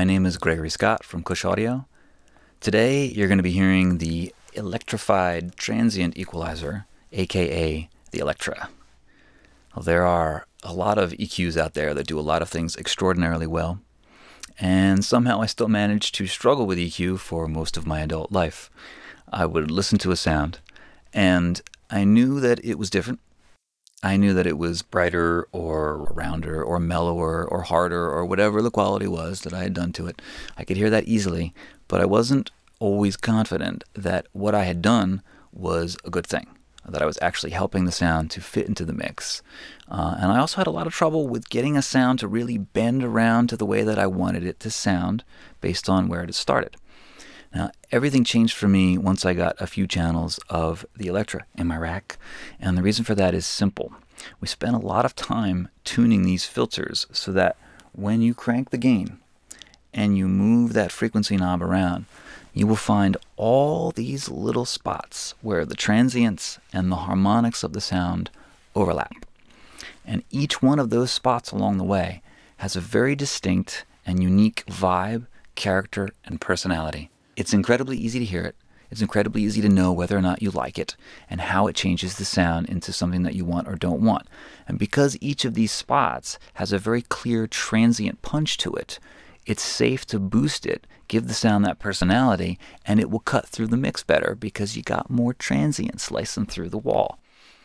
my name is Gregory Scott from Kush Audio. Today you're going to be hearing the electrified transient equalizer, aka the Electra. Well, there are a lot of EQs out there that do a lot of things extraordinarily well, and somehow I still managed to struggle with EQ for most of my adult life. I would listen to a sound, and I knew that it was different. I knew that it was brighter or rounder or mellower or harder or whatever the quality was that I had done to it. I could hear that easily, but I wasn't always confident that what I had done was a good thing, that I was actually helping the sound to fit into the mix. And I also had a lot of trouble with getting a sound to really bend around to the way that I wanted it to sound based on where it started. Now, everything changed for me once I got a few channels of the Electra in my rack, and the reason for that is simple. We spent a lot of time tuning these filters so that when you crank the gain and you move that frequency knob around, you will find all these little spots where the transients and the harmonics of the sound overlap. And each one of those spots along the way has a very distinct and unique vibe, character, and personality. It's incredibly easy to hear it. It's incredibly easy to know whether or not you like it and how it changes the sound into something that you want or don't want. And because each of these spots has a very clear transient punch to it, it's safe to boost it, give the sound that personality, and it will cut through the mix better because you got more transients slicing through the wall.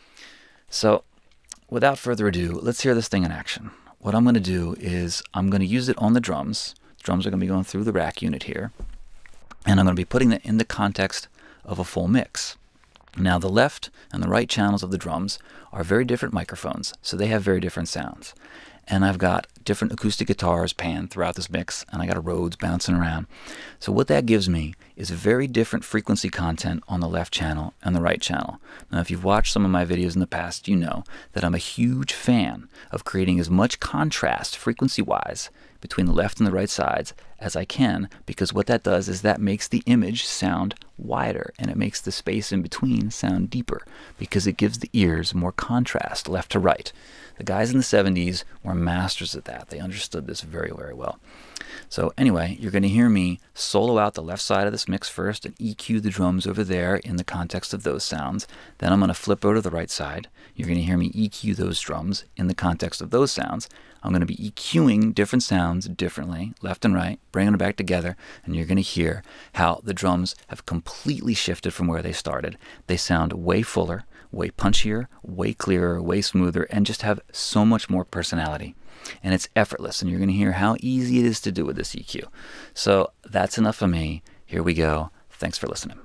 So without further ado, let's hear this thing in action. What I'm going to do is I'm going to use it on the drums. The drums are going to be going through the rack unit here. And I'm going to be putting that in the context of a full mix. Now, the left and the right channels of the drums are very different microphones, so they have very different sounds. And I've got different acoustic guitars panned throughout this mix, and I got a Rhodes bouncing around. So what that gives me is very different frequency content on the left channel and the right channel. Now, if you've watched some of my videos in the past, you know that I'm a huge fan of creating as much contrast frequency-wise between the left and the right sides as I can, because what that does is that makes the image sound wider, and it makes the space in between sound deeper, because it gives the ears more contrast left to right. The guys in the 70s were masters at that. They understood this very, very well. So anyway, you're going to hear me solo out the left side of this mix first and EQ the drums over there in the context of those sounds. Then I'm going to flip over to the right side. You're going to hear me EQ those drums in the context of those sounds. I'm going to be EQing different sounds differently, left and right, bringing them back together, and you're going to hear how the drums have completely shifted from where they started. They sound way fuller, way punchier, way clearer, way smoother, and just have so much more personality. And it's effortless, and you're going to hear how easy it is to do with this EQ. So that's enough of me. Here we go. Thanks for listening.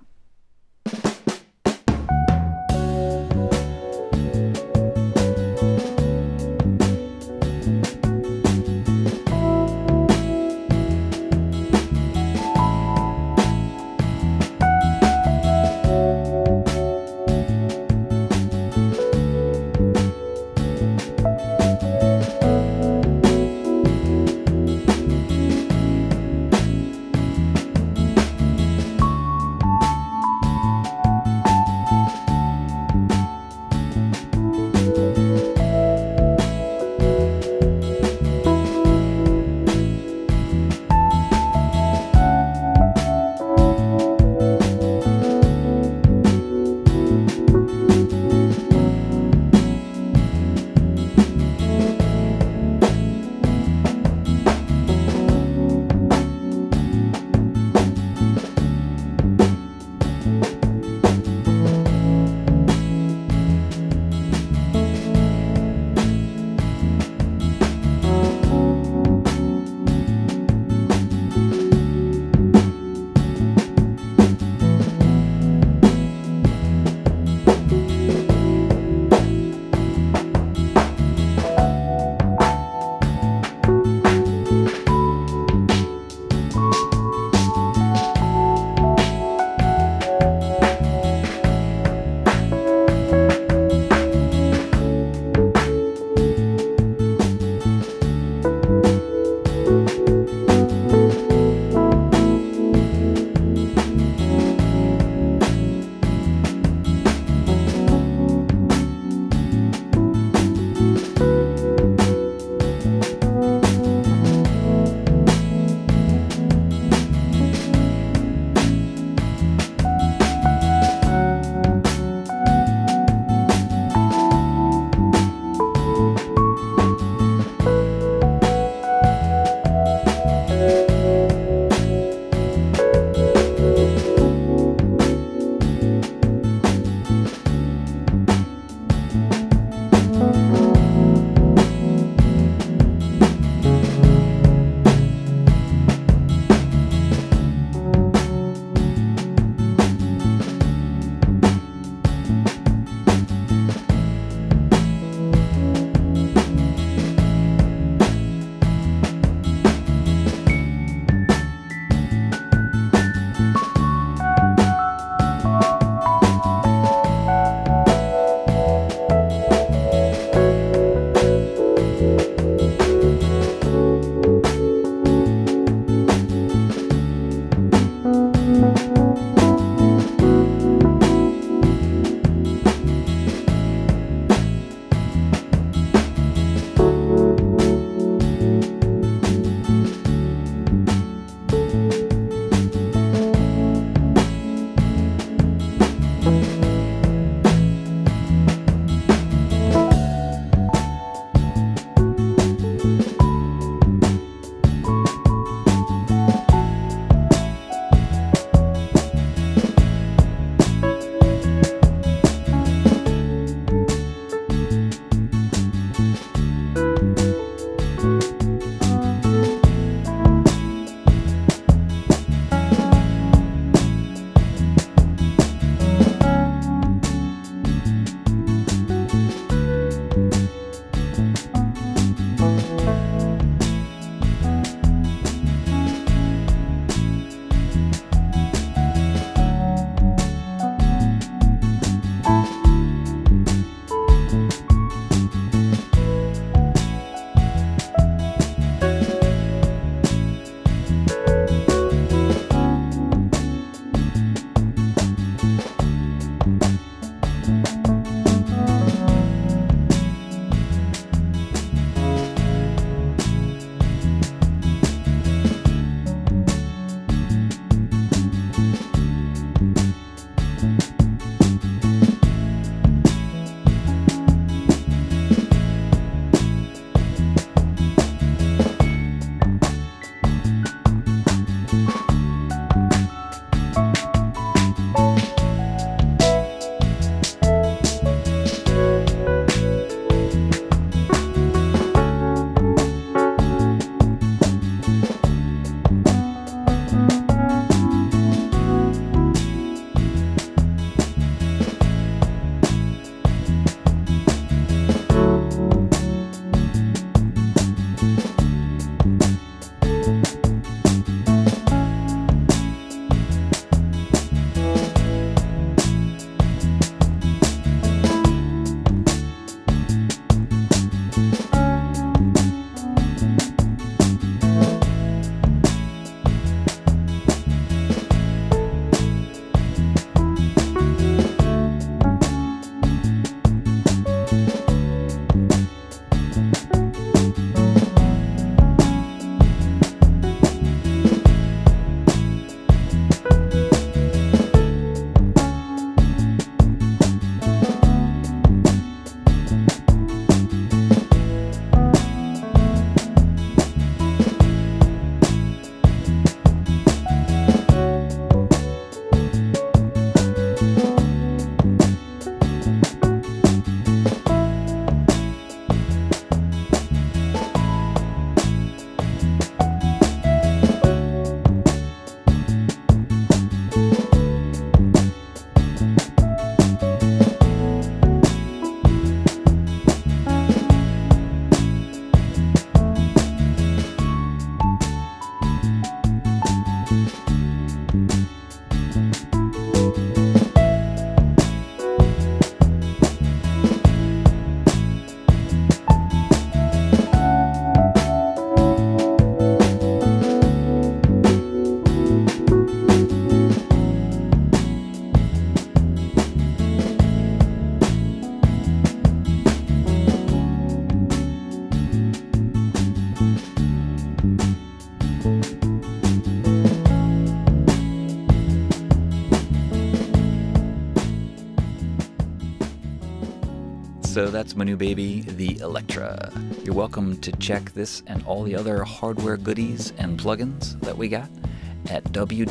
So that's my new baby, the Electra. You're welcome to check this and all the other hardware goodies and plugins that we got at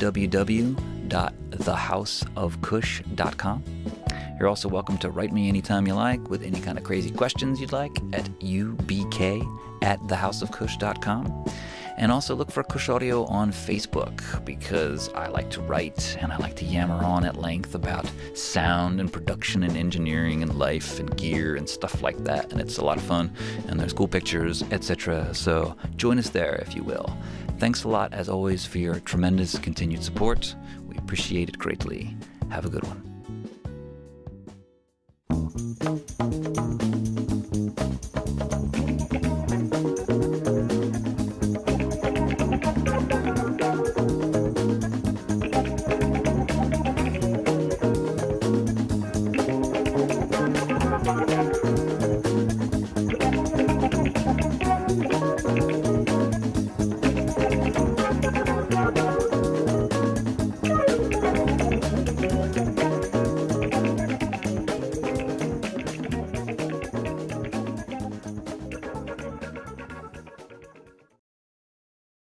www.thehouseofkush.com. You're also welcome to write me anytime you like with any kind of crazy questions you'd like at ubk@thehouseofkush.com. And also look for Kush Audio on Facebook, because I like to write and I like to yammer on at length about sound and production and engineering and life and gear and stuff like that. And it's a lot of fun, and there's cool pictures, etc. So join us there if you will. Thanks a lot, as always, for your tremendous continued support. We appreciate it greatly. Have a good one.